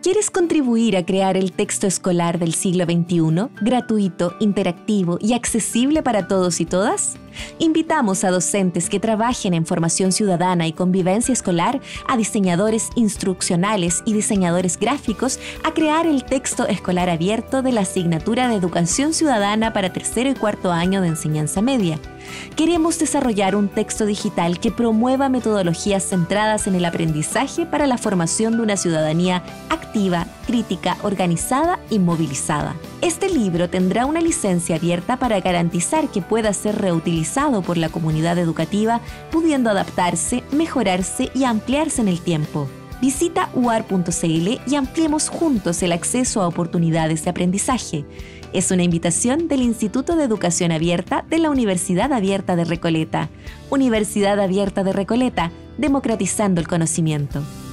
¿Quieres contribuir a crear el texto escolar del siglo XXI, gratuito, interactivo y accesible para todos y todas? Invitamos a docentes que trabajen en formación ciudadana y convivencia escolar, a diseñadores instruccionales y diseñadores gráficos a crear el texto escolar abierto de la asignatura de Educación Ciudadana para tercero y cuarto año de enseñanza media. Queremos desarrollar un texto digital que promueva metodologías centradas en el aprendizaje para la formación de una ciudadanía activa, crítica, organizada y movilizada. Este libro tendrá una licencia abierta para garantizar que pueda ser reutilizado por la comunidad educativa, pudiendo adaptarse, mejorarse y ampliarse en el tiempo. Visita uar.cl y ampliemos juntos el acceso a oportunidades de aprendizaje. Es una invitación del Instituto de Educación Abierta de la Universidad Abierta de Recoleta. Universidad Abierta de Recoleta, democratizando el conocimiento.